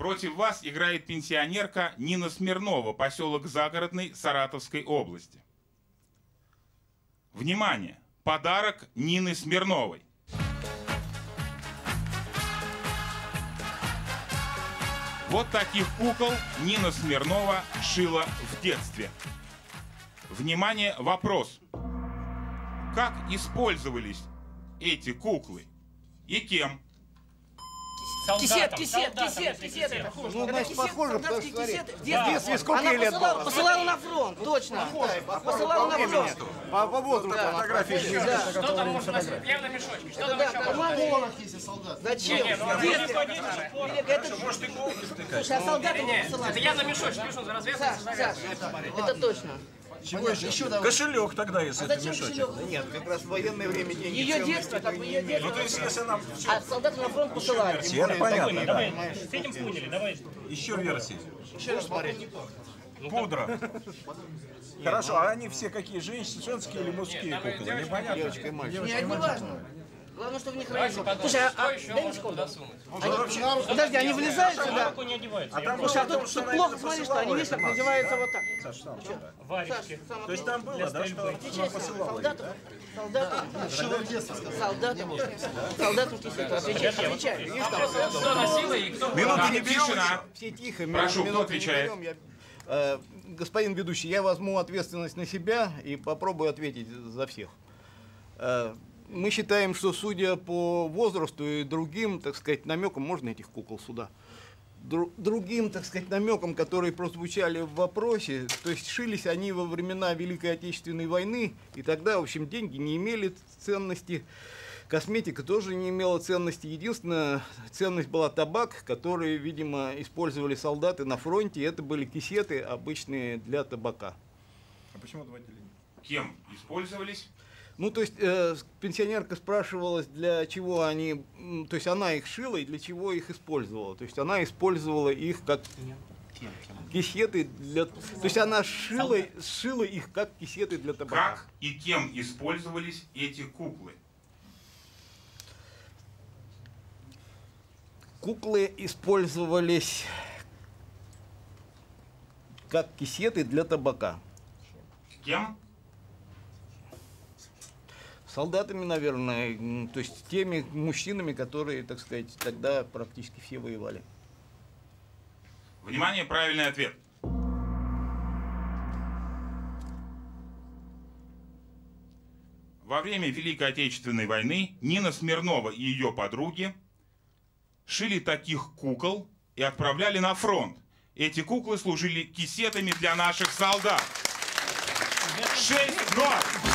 Против вас играет пенсионерка Нина Смирнова, поселок Загородный Саратовской области. Внимание! Подарок Нины Смирновой. Вот таких кукол Нина Смирнова шила в детстве. Внимание, вопрос. Как использовались эти куклы и кем? Кисет, это похоже. Ну, значит, похоже, потому что, смотри, в Да. детстве сколько ей лет было? Посылала на фронт, точно. Посылала на фронт. По возрасту фотографии нельзя. Что там может носить? Явно мешочки. Что там еще? Зачем? В детстве. Слушай, а солдаты не посылали? Это явно мешочки. Что за развязка? Саш, это точно. Чего еще? Кошелек тогда, если это Зачем мешочек. кошелек? Нет, как раз в военное время деньги. Ее детство, как бы ее детство. Ну, то есть, если нам... А солдаты на фронт посылали. Это понятно, да. С этим поняли, давай. Еще версии. Еще раз смотреть. Пудра. Хорошо, а они все какие? Женские или мужские куклы? Непонятно. Девочка и мальчик. Не важно. Главное, чтобы в них разница. Слушай, дай секунду. Вообще, Подожди, они влезают сюда? Не одеваются. а там Слушай, а было, тут что плохо, смотри, что они, видишь, как надеваются вот так. Саш, там, да. Варежки. То есть там было, да, что она посылала? Солдатам кисету. Отвечай. Кто носила и кто? Минуту не тишина. Все тихо. Прошу, кто минуту не отвечает? берем. Господин ведущий, я возьму ответственность на себя и попробую ответить за всех. Мы считаем, что, судя по возрасту и другим, так сказать, намекам, можно этих кукол сюда? Другим, так сказать, намекам, которые прозвучали в вопросе, то есть шились они во времена Великой Отечественной войны, и тогда, в общем, деньги не имели ценности, косметика тоже не имела ценности. Единственная ценность была табак, который, видимо, использовали солдаты на фронте, и это были кисеты, обычные для табака. А почему два деления? Кем использовались? Ну, то есть пенсионерка спрашивалась, для чего они, то есть она их шила и для чего их использовала. То есть она использовала их как кисеты для... То есть она шила их как кисеты для табака. Как и кем использовались эти куклы? Куклы использовались как кисеты для табака. Кем? Солдатами, наверное, то есть теми мужчинами, которые, так сказать, тогда практически все воевали. Внимание, правильный ответ. Во время Великой Отечественной войны Нина Смирнова и ее подруги шили таких кукол и отправляли на фронт. Эти куклы служили кисетами для наших солдат. 6-0.